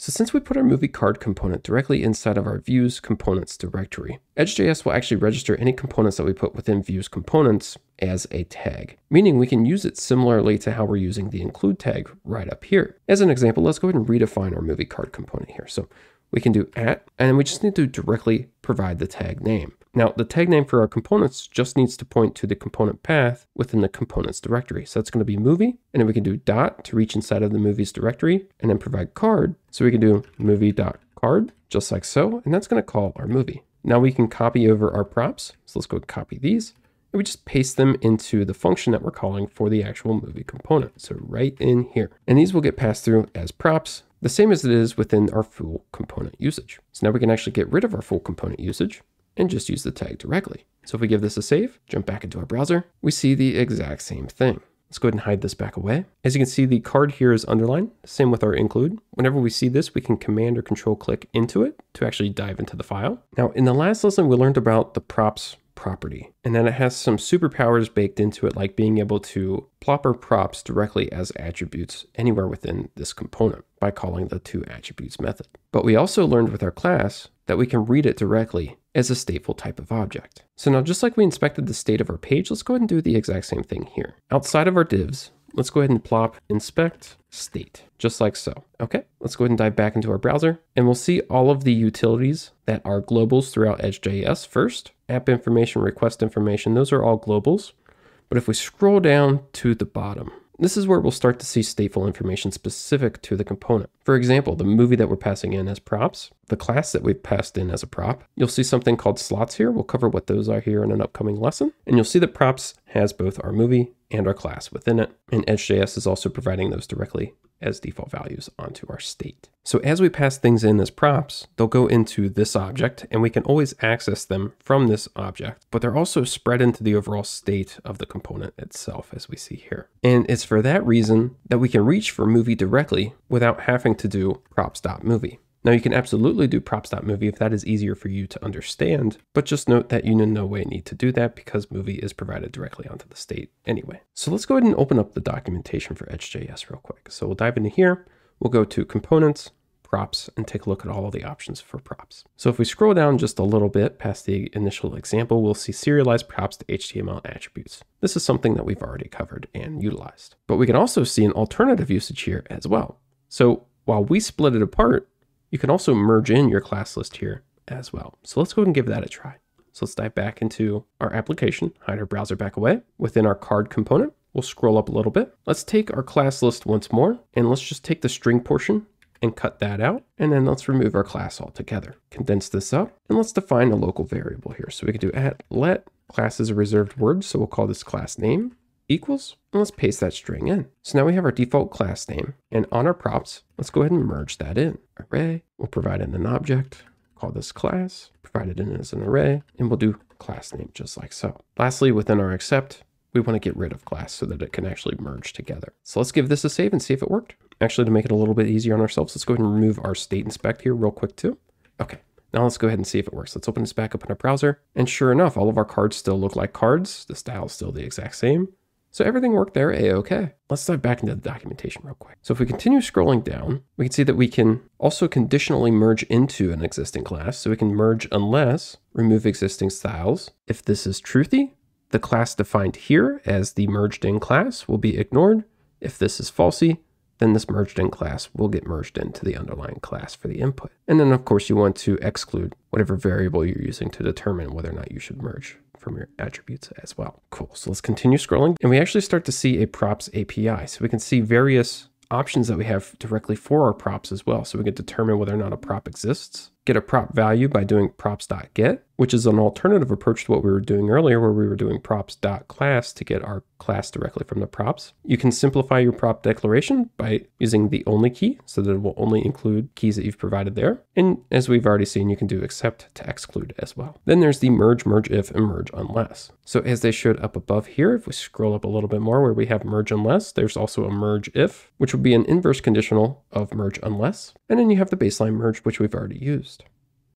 So since we put our movie card component directly inside of our views components directory, EdgeJS will actually register any components that we put within views components as a tag, meaning we can use it similarly to how we're using the include tag right up here. As an example, let's go ahead and redefine our movie card component here. So we can do @ and then we just need to directly provide the tag name. Now, the tag name for our components just needs to point to the component path within the components directory. So that's going to be movie, and then we can do dot to reach inside of the movies directory, and then provide card. So we can do movie.card, just like so, and that's going to call our movie. Now we can copy over our props. So let's go copy these, and we just paste them into the function that we're calling for the actual movie component. So right in here. And these will get passed through as props, the same as it is within our full component usage. So now we can actually get rid of our full component usage and just use the tag directly. So if we give this a save, jump back into our browser, we see the exact same thing. Let's go ahead and hide this back away. As you can see, the card here is underlined, same with our include. Whenever we see this, we can command or control click into it to actually dive into the file. Now, in the last lesson, we learned about the props property, and then it has some superpowers baked into it, like being able to plop our props directly as attributes anywhere within this component by calling the toAttributes method. But we also learned with our class that we can read it directly as a stateful type of object. So now, just like we inspected the state of our page, let's go ahead and do the exact same thing here. Outside of our divs, let's go ahead and plop inspect state, just like so. Okay, let's go ahead and dive back into our browser, and we'll see all of the utilities that are globals throughout EdgeJS first. App information, request information, those are all globals. But if we scroll down to the bottom, this is where we'll start to see stateful information specific to the component. For example, the movie that we're passing in as props, the class that we've passed in as a prop, you'll see something called slots here. We'll cover what those are here in an upcoming lesson. And you'll see that props has both our movie and our class within it. And EdgeJS is also providing those directly as default values onto our state. So as we pass things in as props, they'll go into this object, and we can always access them from this object, but they're also spread into the overall state of the component itself, as we see here. And it's for that reason that we can reach for movie directly without having to do props.movie. Now you can absolutely do props.movie if that is easier for you to understand, but just note that you in no way need to do that because movie is provided directly onto the state anyway. So let's go ahead and open up the documentation for EdgeJS real quick. So we'll dive into here, we'll go to components, props, and take a look at all of the options for props. So if we scroll down just a little bit past the initial example, we'll see serialized props to HTML attributes. This is something that we've already covered and utilized. But we can also see an alternative usage here as well. So while we split it apart, you can also merge in your class list here as well. So let's go ahead and give that a try. So let's dive back into our application, hide our browser back away. Within our card component, we'll scroll up a little bit. Let's take our class list once more, and let's just take the string portion and cut that out. And then let's remove our class altogether. Condense this up, and let's define a local variable here. So we can do @let class is a reserved word. So we'll call this class name equals, and let's paste that string in. So now we have our default class name, and on our props, let's go ahead and merge that in. Array, we'll provide in an object, call this class, provide it in as an array, and we'll do class name just like so. Lastly, within our accept, we want to get rid of class so that it can actually merge together. So let's give this a save and see if it worked. Actually, to make it a little bit easier on ourselves, let's go ahead and remove our state inspect here real quick too. Okay. Now let's go ahead and see if it works. Let's open this back up in our browser. And sure enough, all of our cards still look like cards. The style is still the exact same. So everything worked there a-okay. Let's dive back into the documentation real quick. So if we continue scrolling down, we can see that we can also conditionally merge into an existing class. So we can merge unless, remove existing styles. If this is truthy, the class defined here as the merged in class will be ignored. If this is falsy, then this merged in class will get merged into the underlying class for the input. And then of course you want to exclude whatever variable you're using to determine whether or not you should merge from your attributes as well. Cool, so let's continue scrolling. And we actually start to see a props API. So we can see various options that we have directly for our props as well. So we can determine whether or not a prop exists, get a prop value by doing props.get, which is an alternative approach to what we were doing earlier, where we were doing props.class to get our class directly from the props. You can simplify your prop declaration by using the only key so that it will only include keys that you've provided there. And as we've already seen, you can do except to exclude as well. Then there's the merge, merge if, and merge unless. So as they showed up above here, if we scroll up a little bit more where we have merge unless, there's also a merge if, which would be an inverse conditional of merge unless. And then you have the baseline merge, which we've already used.